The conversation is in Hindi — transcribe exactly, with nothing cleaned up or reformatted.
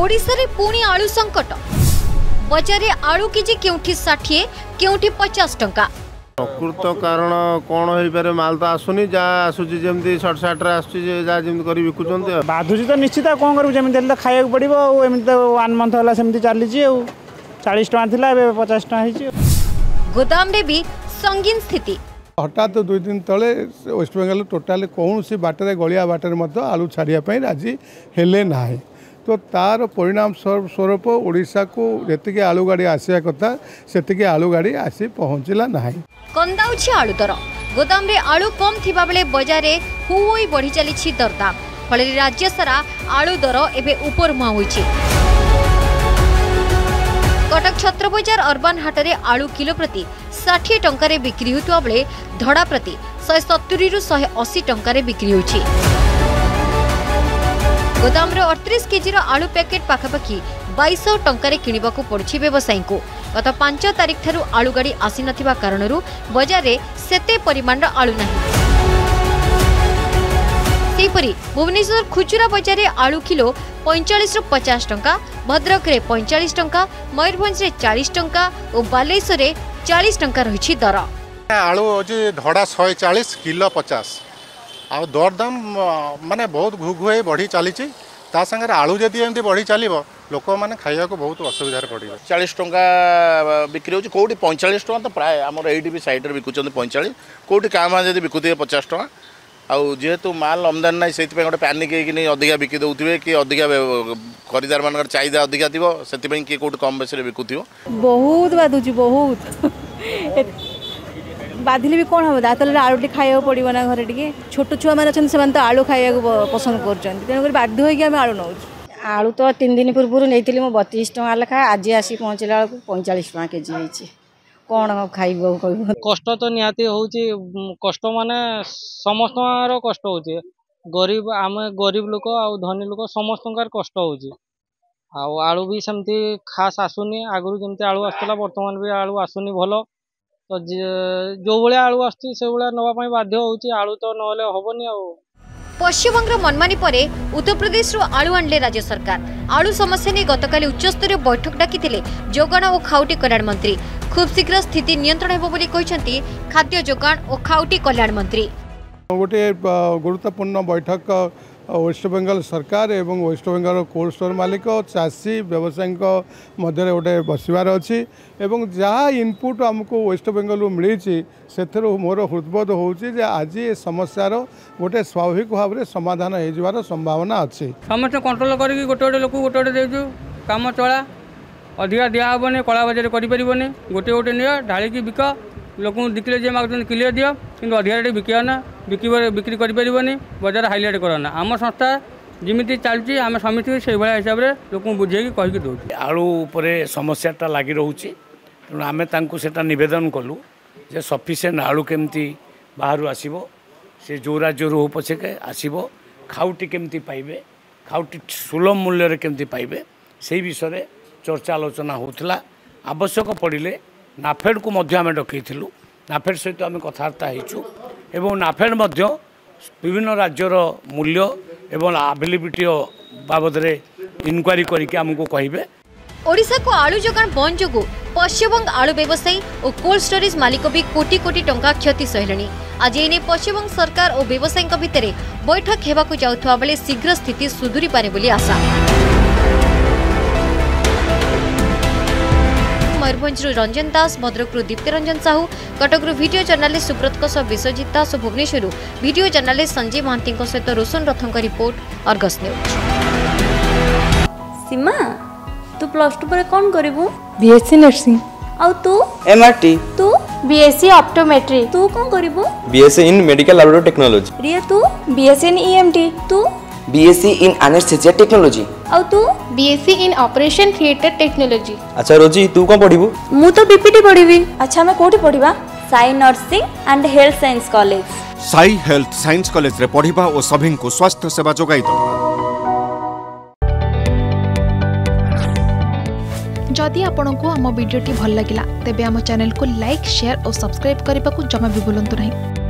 ओडिशा रे पुणी आलू संकट बजारे आलू केजी केउठी षाठी केउठी पचास टंका प्रकृत कारण कौन हो पारे माल तो आसुनी जहाँ आसूची जमी सट सट आसमी विकुंट बाधुची तो निश्चित कौन करूँ जमी खाया पड़ो एमती तो वन मंथ है सेमती चली चालीस टका थी पचास टका गोदाम रे भी संगीन स्थिति हठात दुई दिन तले वेस्ट बेंगल टोटाली कौन सी बाटर गलिया बाटर आलू छाड़ापी राजी हेले ना तो तार परिणाम स्वरूप ओडिशा को जी आलू गाड़ी आसा कथा से आलू गाड़ी आसी पहुँचला ना कंदाउछि आलू दर गोदाम रे आलू कम थिबा बेले बाजार रे हुई बढ़ी चली दरदाम फल राज्य सारा आलू दर एबे ऊपर मुहां होइछि। कटक छत्र बजार अर्बन हाट रे आलू किलो प्रति षाठी टंका बिक्री होता बेले धड़ा प्रति शहे सत्तरी रु शहे अशी टंका बिक्री होछि। गोदाम रे अड़तीस केजी आलू पैकेट पाखापाखि बाईस टंका किणवाक पड़ुछि व्यवसायी को। गत पांच तारिख ठारू आलू गाड़ी आसी नथिबा कारणरू बाजार रे सेते परिमाण आलू नाही। सेहीपरि भुवनेश्वर खुचुरा बाजार रे आलू किलो पैंचाश रु पचास टंका, भद्रक रे पैंचाश टंका, मयूरभंज रे चालीस टंका और बालेश्वर रे चालीस टंका रही दर। आलू होची धड़ा शहे चालीस किलो पचास आ दरदाम माने बहुत घु घुए बढ़ी चली संगे आलू जदि एमती बढ़ी चलो लोक मैंने खाया को बहुत असुविधा पड़े। चालीस टंका बिक्री होची कोटी पैंचाश टंका तो प्राय आमर एटी भी साइड रे बिकुचंती पैंचाश कोटी काम जदि बिकुथे पचास टंका आउ जेहेतु माल आमदानी ना से गोटे पैनिक होगी अधिका बिकी दौथे कि अधिका खरीदार मान चाहिदा अधिका थी से किए कौट कम बेस बिकुथ बहुत बाधुची बहुत बाधिले भी कौन हम दातल आलू टी खाया पड़ो ना घर टे छोट छुआ मैंने अच्छे तो आलू खाया पसंद कर बाध्य होगी आलू नौ आलू तो तीन दिन पूर्व नहीं मो बतीस टका लेखा आज आसी पहुँचला बेलू पैंचाश टका केजी होती कौन खाइब कष्ट तो निहाती होची कष्ट माने समस्त कष्ट होची गरीब आम गरीब लोक आ धनी लोक समस्त कष्ट होची आलू भी सेमती खास आसुनी आगु जमती आलू आसला बर्तमान भी आलू आसुनी भल तो जो भाई आलू आसुची से भाया नवाई बाध्य होची आलू तो नहले हबनी आ। पश्चिमबंग मनमानी परे उत्तर प्रदेश आलू आणले राज्य सरकार। आलू समस्या नहीं गतकाली उच्चस्तरीय बैठक डाकिथिले जोगाण और खाउटी कल्याण मंत्री। खूब शीघ्र स्थिति नियंत्रण हेबो बोली कहिसेंती खाद्य जोगाण और खाउटी कल्याण मंत्री। गोटे गुरुत्वपूर्ण बैठक वेस्ट बेंगल सरकार एवं वेस्ट बेंगल कोल्ड स्टोर मालिक चाषी व्यवसायी मध्य गोटे बसबार अच्छी एवं जहाँ इनपुट आमको वेस्ट बेंगल मिली से मोर हृदबोध होची आज ये समस्यार गोटे स्वाभाविक भाव में समाधान हो संभावना अच्छी। समस्त कंट्रोल करके गोटे गोटे लोक गोटे गोटे देचु काम चला अधिका दिहबनी कला बजार करें गोटे गोटे नि ढालिकी बिक लोक दिखले जे मागुन किले दियो कि अधिका रेट बिकिया ना बिक बिक्री करें बजार हाइलाइट करना आम संस्था जमी चलती आम समिति से भाया हिसाब से लोक बुझे कहीकि दौ आलू उपरे समस्याटा लगी रोचे तेणु आम से नवेदन कलु जे सफिसीयंट आलू केमती बाहर आसो से जो राज्य हो पछे आसो खाउटी केमती पाइबे खाउटी सुलभ मूल्य केमती पाइबे से विषय चर्चा आलोचना होता आवश्यक पड़े नाफेड को आम डकईलु नाफेड सहित आम कथबार्ता होइछु एवं नाफेड विभिन्न राज्यर मूल्य एवं अवेलेबिलिटी बाबद इनक्वारी करके आमको कहिबे। ओडिशा को आलू जोगान बंद जोगु पश्चिमबंग आलू व्यवसायी और कोल्ड स्टोरेज मालिक भी कोटी कोटी टंका क्षति सहलेनी। आज एने पश्चिमबंग सरकार और व्यवसायी भितर बैठक हेबाकु जाउथवा बेले शीघ्र स्थिति सुधुरी पारे बोली आशा। मयूरभंज रंजन दास, भद्रक दीप्ति रंजन साहू, कटक वीडियो जर्नालिस्ट सुब्रत विश्वजित दास और भुवनेश्वर वीडियो जर्नालिस्ट संजय महांती सहित रोशन रथों रिपोर्ट अर्गस न्यूज। सीमा तू प्लस टू पर कौन करिवु? BSc nursing. और तू? एमआरटी। तू? BSc optometry. तू कौन करिवु? BSc in medical laboratory technology. Riya तू? BSc in EMT. तू? BSc in anesthesia technology. और तू? BSc in operation theatre technology. अच्छा रोजी तू कौन पढ़िबु? मु तो बीपीटी पढ़िबी। अच्छा मैं कोठी पढ़िबा? Sai nursing and health science college. Sai health science college रे पढ़िबा और सभी को स्वास्थ्य सेवा जोगाई दो। जदि आपंक आम भिडी भल लगा तेब आम चैनल को लाइक शेयर और सब्सक्राइब करने को जमा भी भूलु नहीं।